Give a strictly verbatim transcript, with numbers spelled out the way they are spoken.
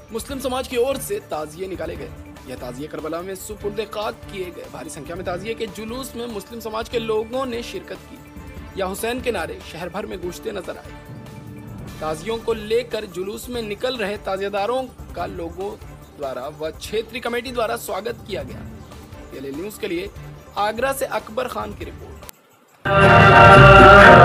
मुस्लिम समाज की ओर से ताजिए निकाले गए। यह ताजिए करबला में सुपुर्द खाक किए गए। भारी संख्या में ताजिए के जुलूस में मुस्लिम समाज के लोगों ने शिरकत की। या हुसैन के नारे शहर भर में गूंजते नजर आए। ताजियों को लेकर जुलूस में निकल रहे ताजिएदारों का लोगों द्वारा व क्षेत्रीय कमेटी द्वारा स्वागत किया गया। पीएलए न्यूज के लिए आगरा से अकबर खान की रिपोर्ट।